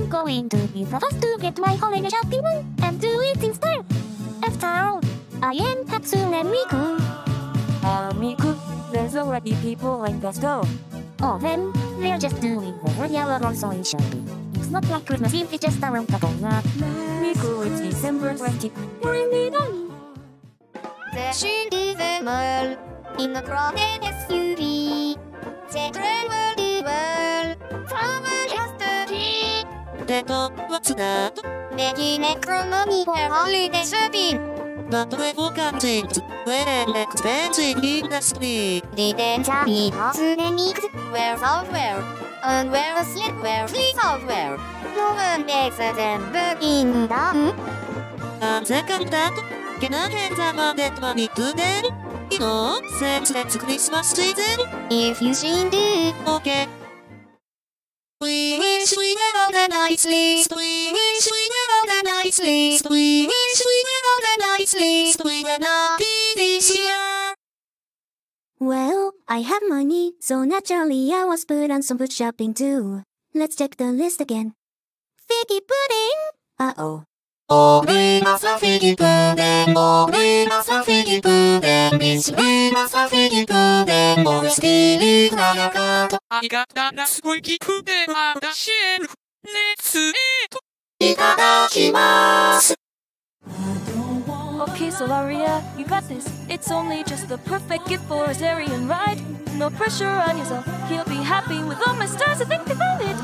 going to be the first to get my holiday shopping and do it in style. After all, I am Hatsune Miku. Miku, there's already people in the store. Oh, then they're just doing their yellow grocery shopping. It's not like Christmas Eve, it's just around the corner. Miku, it's December 20. Really done. The shoot is a mall in a crowded SUV. They travel the world from a history. What's that? Making economy for holiday shopping. But level content, where an expensive industry. The danger is Hatsune Miku, where software, and where yet where free software. No one makes them working down. And second that, can I have some of that money today? You know, since it's Christmas season. If you should do, Okay. We wish we were on the nice list. We wish we were on the nice list. We wish we were on the nice list. We will not be this year. Well, I have money, so naturally I was put on some food shopping too. Let's check the list again. Figgy pudding! Uh-oh. Bring us a figgy pudding. Bring us a figgy pudding. Please bring us a figgy pudding. More steely cracker. I got that squeaky pudding on the shelf. Let's eat. いただきます. Okay, Solaria, you got this. It's only just the perfect gift for Azarian, right? No pressure on yourself. He'll be happy with all my stars. I think about it.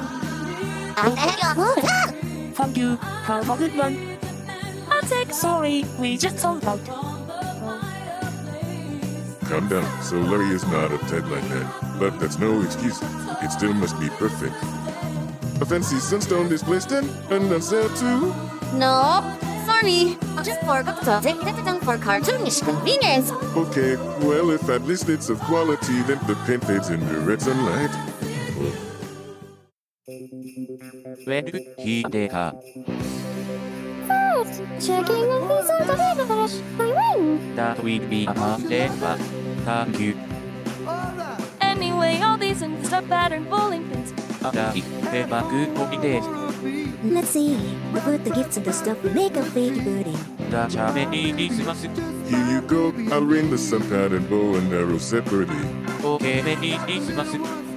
Thank you. Have a good one. I'll take. Sorry, we just sold out. Calm down. Solari is not uptight like that. But that's no excuse. It still must be perfect. A fancy sunstone is placed in and on sale too. no, sorry, I just forgot to take that down for cartoonish convenience. Okay, well if at least it's of quality, then the paint fades in direct sunlight. Well, here they are. First, checking if these are the refresh. I win! That will be a birthday, but thank you. Anyway, all these in the star pattern bowling pins. Have a good holidays. Let's see. We put the gifts in the stuff we make a figgy pudding. That's a Merry Christmas. Here you go. I'll ring the sun pattern bow and arrow separately. Okay, Merry Christmas.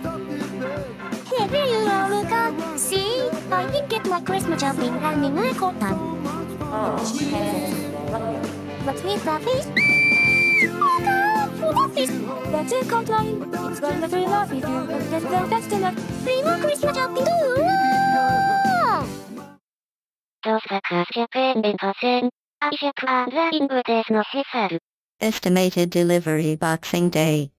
Here you are, Luca. See? I did get my Christmas shopping done in record time. But with the fish? Oh God, with the fish! That's it, Compline. It's gonna feel off if you don't get them fast enough. Free more Christmas shopping too! Estimated delivery Boxing Day.